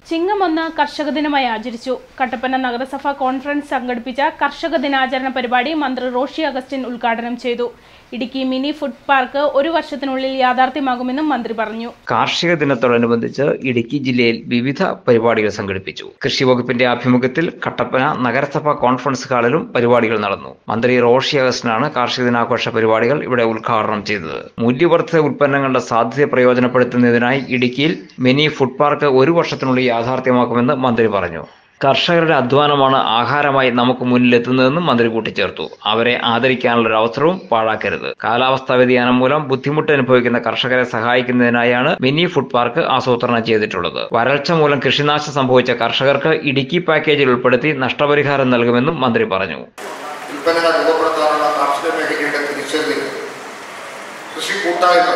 ചിങ്ങം 1 കർഷക ദിനമായി ആചരിച്ചു. കട്ടപ്പന നഗരസഭ കോൺഫറൻസ് സംഘടിപ്പിച്ച കർഷക ദിനാചരണ പരിപാടി മന്ത്രി റോഷി അഗസ്റ്റിൻ ഉദ്ഘാടനം ചെയ്തു. ഇടുക്കി മിനി ഫുഡ് പാർക്ക് ഒരു വർഷത്തിനുള്ളിൽ യാഥാർത്ഥ്യമാകുമെന്നും മന്ത്രി പറഞ്ഞു. കാർഷിക ദിനത്തോടനുബന്ധിച്ച് ഇടുക്കി ജില്ലയിൽ വിവിധ പരിപാടികൾ സംഘടിപ്പിച്ചു. കൃഷി വകുപ്പിന്റെ ആഭിമുഖ്യത്തിൽ കട്ടപ്പന നഗരസഭ കോൺഫറൻസ് ഹാളിലും പരിപാടികൾ നടന്നു. മന്ത്രി റോഷി അഗസ്റ്റിനാണ് കാർഷിക ദിനാഘോഷ പരിപാടികൾ ഇവിടെ ഉദ്ഘാടനം ചെയ്തത്. മൂല്യവർദ്ധിത ഉൽപ്പന്നങ്ങളുടെ സാധ്യത പ്രയോജനപ്പെടുത്തുന്നതിനായി ഇടുക്കിയിൽ മിനി ഫുഡ് പാർക്ക് ഒരു വർഷത്തിനുള്ളിൽ യാഥാർത്ഥ്യമാക്കുമെന്ന് മന്ത്രി പറഞ്ഞു. കർഷകരുടെ അധ്വാനമാണ് ആഹാരമായി നമുക്ക് മുന്നിലെത്തുന്നതെന്നും മന്ത്രി കൂട്ടിച്ചേർത്തു. അവരെ ആദരിക്കാനുള്ള ഒരു അവസരവും പാഴാക്കരുത്. കാലാവസ്ഥാ വ്യതിയാനം മൂലം ബുദ്ധിമുട്ട് അനുഭവിക്കുന്ന കർഷകരെ സഹായിക്കുന്നതിനായാണ് മിനി ഫുഡ് പാർക്ക് ആസൂത്രണം ചെയ്തിട്ടുള്ളത്. വരൾച്ച മൂലം കൃഷിനാശം സംഭവിച്ച കർഷകർക്ക് ഇടുക്കി പാക്കേജിൽ ഉൾപ്പെടുത്തി നഷ്ടപരിഹാരം നൽകുമെന്നും മന്ത്രി പറഞ്ഞു. കൃഷി കൂട്ടായ്മ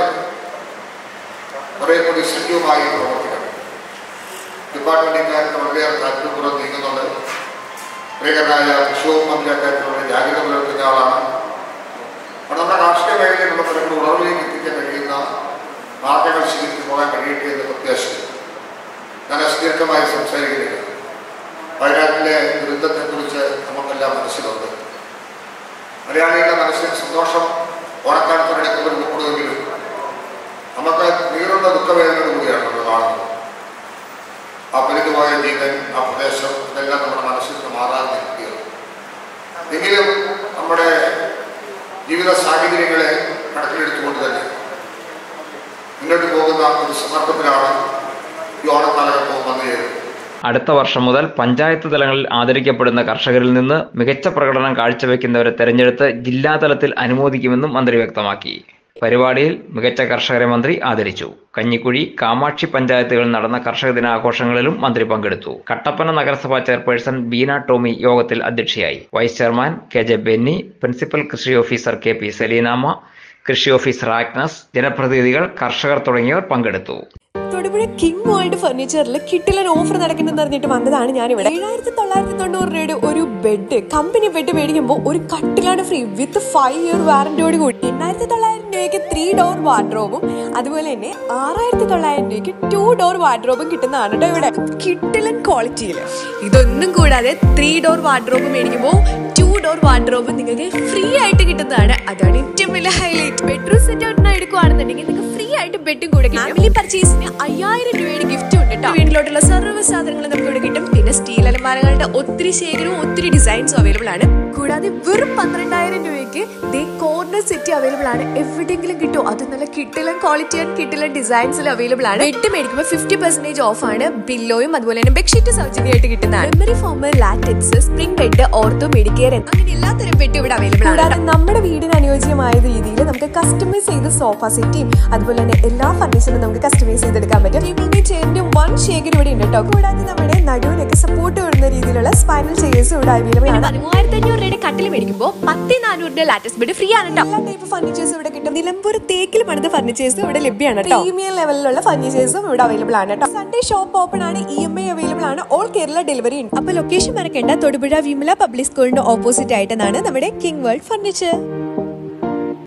ഡിപ്പാർട്ട്മെന്റ് ഇക്കാര്യത്തിൽ വളരെയേറെ താല്പര്യപൂർവ്വം നീങ്ങുന്നുണ്ട്. പ്രിയകരനായ കൃഷി വകുപ്പ് മന്ത്രി അക്കാര്യത്തിൽ വളരെ ജാഗ്രത പുലർത്തുന്ന ആളാണ്. നമ്മുടെ കാർഷിക മേഖലയിൽ നമ്മുടെ തലങ്ങൾ ഉറവിലേക്ക് എത്തിക്കാൻ കഴിയുന്ന മാർഗങ്ങൾ സ്വീകരിച്ചു പോകാൻ കഴിയട്ടെ എന്ന് പ്രത്യാശിക്കുന്നു. ഞാൻ അസുദീർഘമായി സംസാരിക്കുന്നില്ല. വയനാട്ടിലെ ദുരന്തത്തെക്കുറിച്ച് നമുക്കെല്ലാം മനസ്സിലുണ്ട്. മലയാളികളുടെ മനസ്സിന് സന്തോഷം ഓണക്കാലത്തോടടുക്കുമ്പോൾ ഉൾപ്പെടുമെങ്കിലും നമുക്ക് നീറുന്ന ദുഃഖവേദന കൂടിയാണ് നമ്മൾ കാണുന്നത്. ആ പരിധിമായ ജീവൻ, ആ പ്രദേശം, ഇതെല്ലാം നമ്മുടെ മനസ്സിൽ നിന്ന് മാറാതെ നിൽക്കുകയാണ്. എങ്കിലും നമ്മുടെ ജീവിത സാഹചര്യങ്ങളെ കണക്കിലെടുത്തുകൊണ്ട് തന്നെ മുന്നോട്ട് പോകുന്ന ഒരു സന്ദർഭത്തിലാണ് ഈ ഓണക്കാലഘട്ടവും വന്നുചേരുന്നത്. അടുത്ത വർഷം മുതൽ പഞ്ചായത്ത് തലങ്ങളിൽ ആദരിക്കപ്പെടുന്ന കർഷകരിൽ നിന്ന് മികച്ച പ്രകടനം കാഴ്ചവെക്കുന്നവരെ തെരഞ്ഞെടുത്ത് ജില്ലാതലത്തിൽ അനുമോദിക്കുമെന്നും മന്ത്രി വ്യക്തമാക്കി. പരിപാടിയിൽ മികച്ച കർഷകരെ മന്ത്രി ആദരിച്ചു. കഞ്ഞിക്കുഴി, കാമാക്ഷി പഞ്ചായത്തുകളിൽ നടന്ന കർഷക ദിനാഘോഷങ്ങളിലും മന്ത്രി പങ്കെടുത്തു. കട്ടപ്പന നഗരസഭാ ചെയർപേഴ്സൺ ബീന ടോമി യോഗത്തിൽ അധ്യക്ഷയായി. Vice chairman KJ. Benny, principal കൃഷി ഓഫീസർ കെ.പി. സലീനാമ്മ, കൃഷി ഓഫീസർ ആഗ്നസ്, ജനപ്രതിനിധികൾ, കർഷകർ തുടങ്ങിയവർ പങ്കെടുത്തു. തൊടുപുഴ കിങ് വേൾഡ് ഫർണിച്ചറിൽ കിട്ടിലൻ ഓഫർ നടക്കുന്നെന്ന് അറിഞ്ഞിട്ട് വന്നതാണ് ഞാനിവിടെ. 7,990 രൂപയുടെ ഒരു ബെഡ്, കമ്പനി ബെഡ് മേടിക്കുമ്പോൾ ഒരു കട്ടിലാണ് ഫ്രീ വിത്ത് 5 ഇയർ വാറന്റിയോട് കൂടി. 8,900 രൂപയ്ക്ക് 3 ഡോർ വാർഡ്രോബും അതുപോലെ തന്നെ 6,900 രൂപയ്ക്ക് 2 ഡോർ വാർഡ്രോബും കിട്ടുന്നതാണ് കേട്ടോ ഇവിടെ. കിട്ടിലൻ ക്വാളിറ്റിയിൽ ഇതൊന്നും കൂടാതെ 3 ഡോർ വാർഡ്രോബ് മേടിക്കുമ്പോൾ 2 ഡോർ വാർഡ്രോബ് നിങ്ങൾക്ക് ഫ്രീ ആയിട്ട് കിട്ടുന്നതാണ്. അതാണ് ഏറ്റവും വലിയ ഹൈലൈറ്റ്. ബെഡ്റൂം സെറ്റ് ഔട്ട് എടുക്കുകയാണെന്നുണ്ടെങ്കിൽ നിങ്ങൾക്ക് ഫ്രീ ആയിട്ട് ബെഡും കൂടെ കിട്ടും. ഫാമിലി പർച്ചേസിന് 5,000 രൂപയുടെ ഗിഫ്റ്റ് ഉണ്ട് കേട്ടോ. വീട്ടിലോട്ടുള്ള സർവ്വ സാധനങ്ങളും നമുക്ക് ഇവിടെ കിട്ടും. പിന്നെ സ്റ്റീൽ അലമാരകളുടെ ഒത്തിരി ശേഖരവും ഒത്തിരി ഡിസൈൻസും അവൈലബിൾ ആണ്. കൂടാതെ വെറും 12,000 രൂപയ്ക്ക് കോർണർ സെറ്റ് അവൈലബിൾ ആണ്. എവിടെയെങ്കിലും കിട്ടും. അത് നല്ല കിട്ടിലൻ ക്വാളിറ്റി ആൻഡ് കിട്ടിലൻ ഡിസൈൻസിൽ അവൈലബിൾ ആണ്. ബെഡ് മേടിക്കുമ്പോൾ 50% ഓഫ് ആണ്. പില്ലോയും അതുപോലെ തന്നെ ബെഡ്ഷീറ്റ് സൗജന്യമായിട്ട് കിട്ടുന്നതാണ്. Memory foam, latex, spring bed, ortho, Medicare അങ്ങനെ എല്ലാത്തരം ബെഡ് ഇവിടെ അവൈലബിൾ ആണ്. കൂടാതെ നമ്മുടെ വീടിന് അനുയോജ്യമായ രീതിയിൽ നമുക്ക് കസ്റ്റമൈസ് ചെയ്ത് സോഫ സെറ്റും അതുപോലെ തന്നെ എല്ലാ ഫർണിച്ചറും നമുക്ക് കസ്റ്റമൈസ് ചെയ്തെടുക്കാൻ പറ്റും. ചെയറിന്റെ വൺ ശേഖരം ഇവിടെ ഉണ്ട് കേട്ടോ. കൂടാതെ നമ്മുടെ നടുവിനൊക്കെ സപ്പോർട്ട് വരുന്ന രീതിയിലുള്ള സ്പൈനൽ ചെയേഴ്സും ഇവിടെ അവൈലബിൾ ആണ്. 3,500 രൂപയുടെ കട്ടിൽ മേടിക്കുമ്പോൾ 10,400 ലാറ്റക്സ് ബെഡ് ഫ്രീ ആണ് കേട്ടോ. എല്ലാ ടൈപ്പ് ഫർണിച്ചേഴ്സും ഇവിടെ കിട്ടും. നിലമ്പൂർ തേക്കിൽ പണിത ഫർണിച്ചേഴ്സും ഇവിടെ ലഭ്യമാണ് കേട്ടോ. പ്രീമിയം ലെവലിലുള്ള ഫർണിച്ചേഴ്സും ഇവിടെ അവൈലബിൾ ആണ് കേട്ടോ. സൺഡേ ഷോപ്പ് ഓപ്പൺ ആണ്. EMI അവൈലബിൾ ആണ്. ഓൾ കേരള ഡെലിവറി ഉണ്ട്. അപ്പൊ ലൊക്കേഷൻ മറക്കേണ്ട. തൊടുപുഴ വിമല പബ്ലിക് സ്കൂളിന്റെ ഓപ്പോസിറ്റ് ആയിട്ടാണ് നമ്മുടെ കിങ് വേൾഡ് ഫർണിച്ചർ.